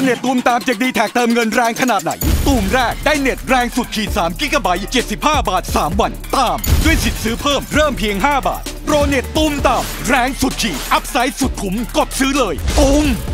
เน็ตตูมตามจากดีแท็กเติมเงินแรงขนาดไหนตูมแรกได้เน็ตแรงสุดขีด3 กิกะไบต์75 บาท 3 วันตามด้วยสิทธิ์ซื้อเพิ่มเริ่มเพียง 5 บาทโปรเน็ตตูมตามแรงสุดขีดอัพไซด์สุดคุ้มกดซื้อเลยตูม